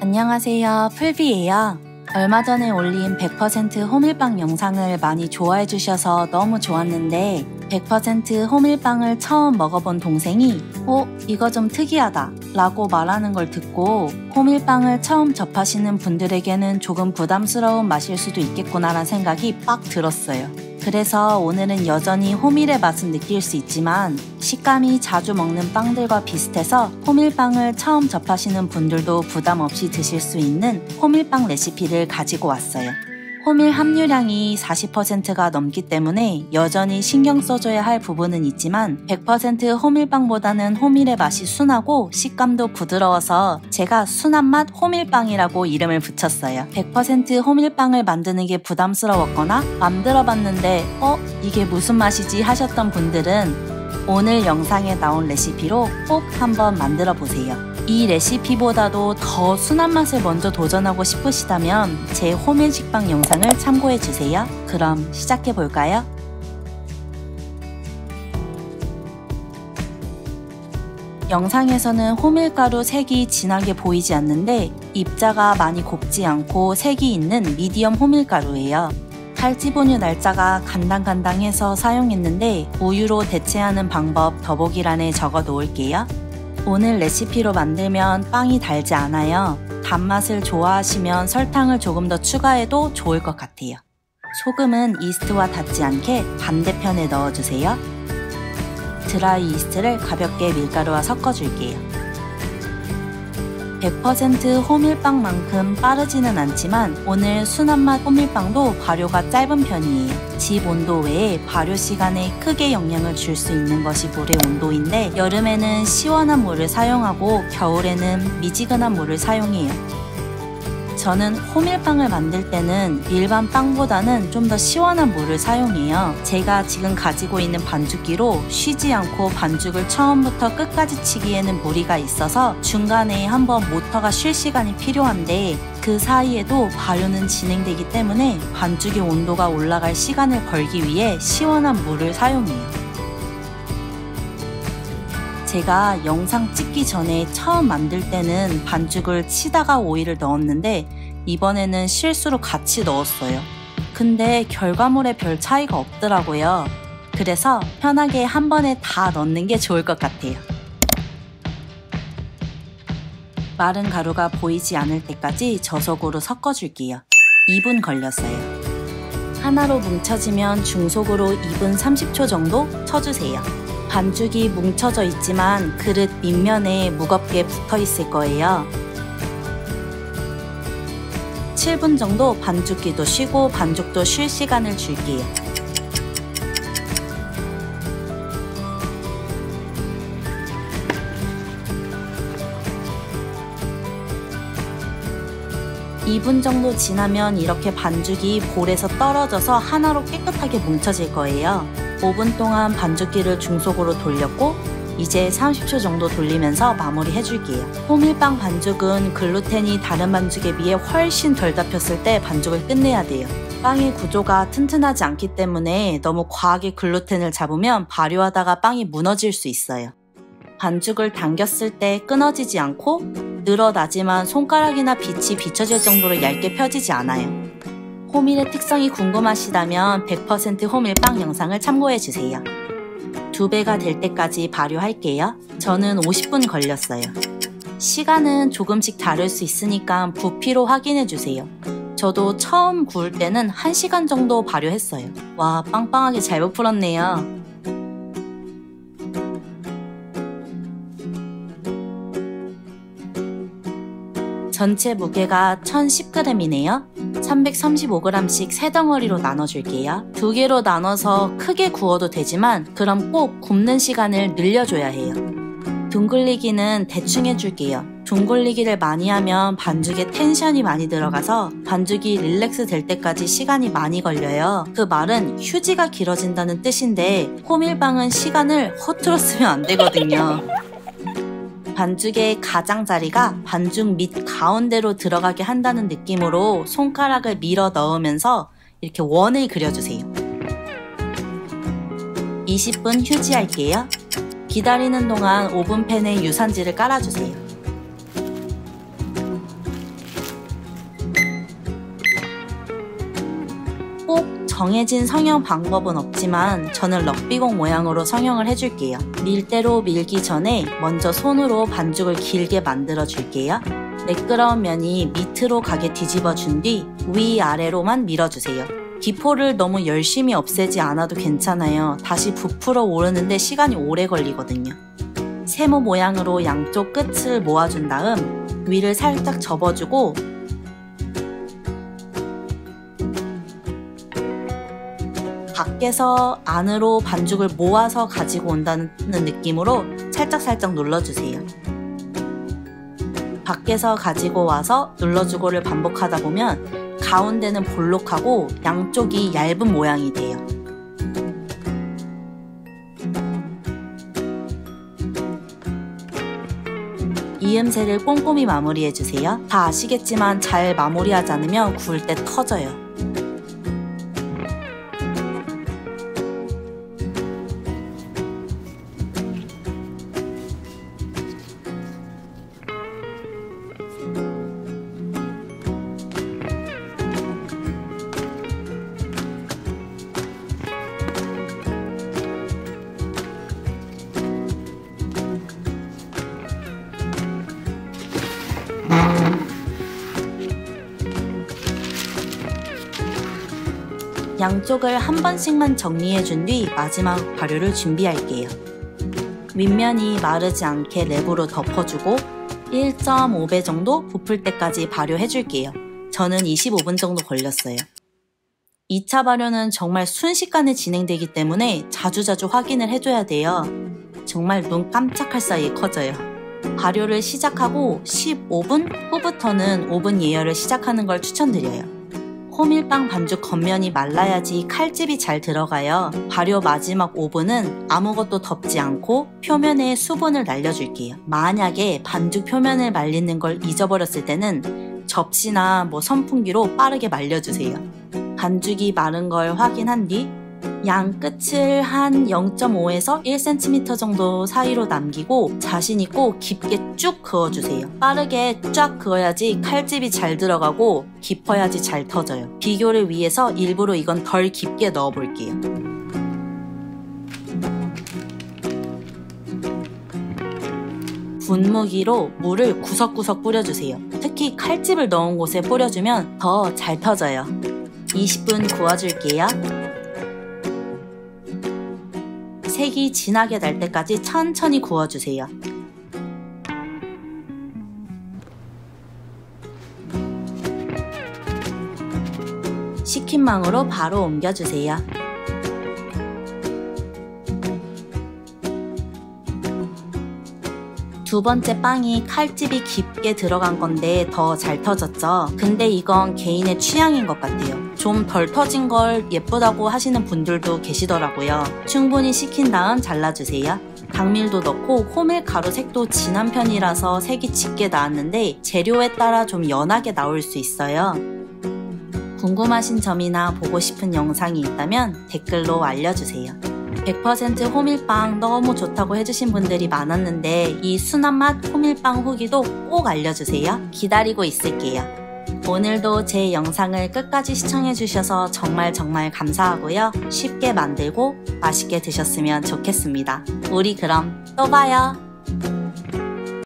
안녕하세요, 풀비예요. 얼마 전에 올린 100% 호밀빵 영상을 많이 좋아해 주셔서 너무 좋았는데 100% 호밀빵을 처음 먹어본 동생이 이거 좀 특이하다 라고 말하는 걸 듣고 호밀빵을 처음 접하시는 분들에게는 조금 부담스러운 맛일 수도 있겠구나 라는 생각이 빡 들었어요. 그래서 오늘은 여전히 호밀의 맛은 느낄 수 있지만 식감이 자주 먹는 빵들과 비슷해서 호밀빵을 처음 접하시는 분들도 부담 없이 드실 수 있는 호밀빵 레시피를 가지고 왔어요. 호밀 함유량이 40%가 넘기 때문에 여전히 신경 써줘야 할 부분은 있지만 100% 호밀빵보다는 호밀의 맛이 순하고 식감도 부드러워서 제가 순한 맛 호밀빵이라고 이름을 붙였어요. 100% 호밀빵을 만드는 게 부담스러웠거나 만들어봤는데 이게 무슨 맛이지 하셨던 분들은 오늘 영상에 나온 레시피로 꼭 한번 만들어 보세요. 이 레시피보다도 더 순한 맛을 먼저 도전하고 싶으시다면 제 호밀 식빵 영상을 참고해주세요. 그럼 시작해볼까요? 영상에서는 호밀가루 색이 진하게 보이지 않는데 입자가 많이 곱지 않고 색이 있는 미디엄 호밀가루예요. 탈지분유 날짜가 간당간당해서 사용했는데 우유로 대체하는 방법 더보기란에 적어 놓을게요. 오늘 레시피로 만들면 빵이 달지 않아요. 단맛을 좋아하시면 설탕을 조금 더 추가해도 좋을 것 같아요. 소금은 이스트와 닿지 않게 반대편에 넣어주세요. 드라이 이스트를 가볍게 밀가루와 섞어줄게요. 100% 호밀빵만큼 빠르지는 않지만 오늘 순한맛 호밀빵도 발효가 짧은 편이에요. 집 온도 외에 발효 시간에 크게 영향을 줄 수 있는 것이 물의 온도인데 여름에는 시원한 물을 사용하고 겨울에는 미지근한 물을 사용해요. 저는 호밀빵을 만들 때는 일반 빵보다는 좀 더 시원한 물을 사용해요. 제가 지금 가지고 있는 반죽기로 쉬지 않고 반죽을 처음부터 끝까지 치기에는 무리가 있어서 중간에 한번 모터가 쉴 시간이 필요한데 그 사이에도 발효는 진행되기 때문에 반죽의 온도가 올라갈 시간을 벌기 위해 시원한 물을 사용해요. 제가 영상 찍기 전에 처음 만들 때는 반죽을 치다가 오일을 넣었는데 이번에는 실수로 같이 넣었어요. 근데 결과물에 별 차이가 없더라고요. 그래서 편하게 한 번에 다 넣는 게 좋을 것 같아요. 마른 가루가 보이지 않을 때까지 저속으로 섞어줄게요. 2분 걸렸어요. 하나로 뭉쳐지면 중속으로 2분 30초 정도 쳐주세요. 반죽이 뭉쳐져 있지만 그릇 밑면에 무겁게 붙어 있을 거예요. 7분 정도 반죽기도 쉬고 반죽도 쉴 시간을 줄게요. (2분) 정도 지나면 이렇게 반죽이 볼에서 떨어져서 하나로 깨끗하게 뭉쳐질 거예요. 5분 동안 반죽기를 중속으로 돌렸고 이제 30초 정도 돌리면서 마무리 해줄게요. 호밀빵 반죽은 글루텐이 다른 반죽에 비해 훨씬 덜 잡혔을 때 반죽을 끝내야 돼요. 빵의 구조가 튼튼하지 않기 때문에 너무 과하게 글루텐을 잡으면 발효하다가 빵이 무너질 수 있어요. 반죽을 당겼을 때 끊어지지 않고 늘어나지만 손가락이나 빛이 비춰질 정도로 얇게 펴지지 않아요. 호밀의 특성이 궁금하시다면 100% 호밀빵 영상을 참고해주세요. 2배가 될 때까지 발효할게요. 저는 50분 걸렸어요. 시간은 조금씩 다를 수 있으니까 부피로 확인해주세요. 저도 처음 구울 때는 1시간 정도 발효했어요. 와, 빵빵하게 잘 부풀었네요. 전체 무게가 1010g이네요. 335g씩 3덩어리로 나눠줄게요. 2개로 나눠서 크게 구워도 되지만 그럼 꼭 굽는 시간을 늘려줘야 해요. 둥글리기는 대충 해줄게요. 둥글리기를 많이 하면 반죽에 텐션이 많이 들어가서 반죽이 릴렉스 될 때까지 시간이 많이 걸려요. 그 말은 휴지가 길어진다는 뜻인데 호밀빵은 시간을 허투루 쓰면 안 되거든요. 반죽의 가장자리가 반죽 밑 가운데로 들어가게 한다는 느낌으로 손가락을 밀어 넣으면서 이렇게 원을 그려주세요. 20분 휴지할게요. 기다리는 동안 오븐팬에 유산지를 깔아주세요. 꼭 정해진 성형 방법은 없지만 저는 럭비공 모양으로 성형을 해줄게요. 밀대로 밀기 전에 먼저 손으로 반죽을 길게 만들어 줄게요. 매끄러운 면이 밑으로 가게 뒤집어 준 뒤 위아래로만 밀어주세요. 기포를 너무 열심히 없애지 않아도 괜찮아요. 다시 부풀어 오르는데 시간이 오래 걸리거든요. 세모 모양으로 양쪽 끝을 모아준 다음 위를 살짝 접어주고 밖에서 안으로 반죽을 모아서 가지고 온다는 느낌으로 살짝살짝 눌러주세요. 밖에서 가지고 와서 눌러주고를 반복하다 보면 가운데는 볼록하고 양쪽이 얇은 모양이 돼요. 이음새를 꼼꼼히 마무리해주세요. 다 아시겠지만 잘 마무리하지 않으면 구울 때 터져요. 양쪽을 한 번씩만 정리해준 뒤 마지막 발효를 준비할게요. 윗면이 마르지 않게 랩으로 덮어주고 1.5배 정도 부풀 때까지 발효해줄게요. 저는 25분 정도 걸렸어요. 2차 발효는 정말 순식간에 진행되기 때문에 자주자주 확인을 해줘야 돼요. 정말 눈 깜짝할 사이에 커져요. 발효를 시작하고 15분 후부터는 오븐 예열을 시작하는 걸 추천드려요. 호밀빵 반죽 겉면이 말라야지 칼집이 잘 들어가요. 발효 마지막 5분은 아무것도 덮지 않고 표면에 수분을 날려줄게요. 만약에 반죽 표면을 말리는 걸 잊어버렸을 때는 접시나 선풍기로 빠르게 말려주세요. 반죽이 마른 걸 확인한 뒤 양 끝을 한 0.5에서 1cm 정도 사이로 남기고 자신있고 깊게 쭉 그어주세요. 빠르게 쫙 그어야지 칼집이 잘 들어가고 깊어야지 잘 터져요. 비교를 위해서 일부러 이건 덜 깊게 넣어볼게요. 분무기로 물을 구석구석 뿌려주세요. 특히 칼집을 넣은 곳에 뿌려주면 더 잘 터져요. 20분 구워줄게요. 색이 진하게 날 때까지 천천히 구워주세요. 식힌 망으로 바로 옮겨주세요. 두 번째 빵이 칼집이 깊게 들어간 건데 더 잘 터졌죠? 근데 이건 개인의 취향인 것 같아요. 좀 덜 터진 걸 예쁘다고 하시는 분들도 계시더라고요. 충분히 식힌 다음 잘라주세요. 당밀도 넣고 호밀 가루 색도 진한 편이라서 색이 짙게 나왔는데 재료에 따라 좀 연하게 나올 수 있어요. 궁금하신 점이나 보고 싶은 영상이 있다면 댓글로 알려주세요. 100% 호밀빵 너무 좋다고 해주신 분들이 많았는데 이 순한 맛 호밀빵 후기도 꼭 알려주세요. 기다리고 있을게요. 오늘도 제 영상을 끝까지 시청해주셔서 정말 감사하고요. 쉽게 만들고 맛있게 드셨으면 좋겠습니다. 우리 그럼 또 봐요.